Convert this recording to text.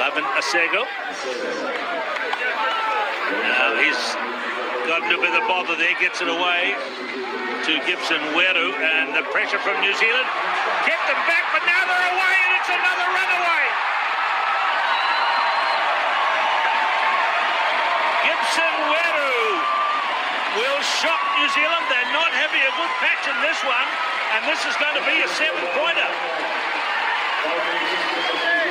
Lavin Asego. Now he's got a little bit of bother there, gets it away to Gibson Weru, and the pressure from New Zealand kept them back, but now they're away, and it's another runaway. Gibson Weru will shock New Zealand. They're not having a good patch in this one, and this is going to be a 7-pointer.